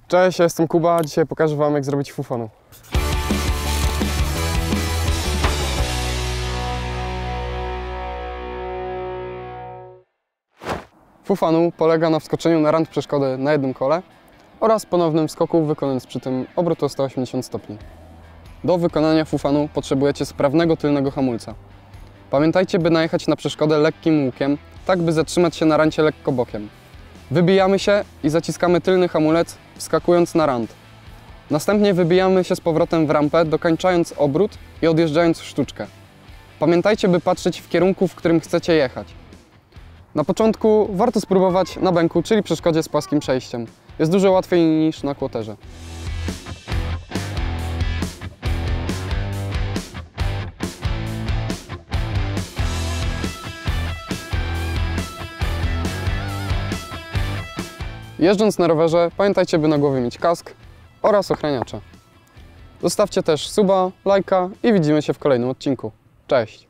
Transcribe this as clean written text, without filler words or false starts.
Cześć, ja jestem Kuba, dzisiaj pokażę Wam, jak zrobić fufanu. Fufanu polega na wskoczeniu na rand przeszkody na jednym kole oraz ponownym skoku, wykonując przy tym obrót o 180 stopni. Do wykonania fufanu potrzebujecie sprawnego tylnego hamulca. Pamiętajcie, by najechać na przeszkodę lekkim łukiem, tak by zatrzymać się na rancie lekko bokiem. Wybijamy się i zaciskamy tylny hamulec, wskakując na rand. Następnie wybijamy się z powrotem w rampę, dokończając obrót i odjeżdżając w sztuczkę. Pamiętajcie, by patrzeć w kierunku, w którym chcecie jechać. Na początku warto spróbować na bęku, czyli przeszkodzie z płaskim przejściem. Jest dużo łatwiej niż na kłoterze. Jeżdżąc na rowerze, pamiętajcie, by na głowie mieć kask oraz ochraniacze. Zostawcie też suba, lajka i widzimy się w kolejnym odcinku. Cześć!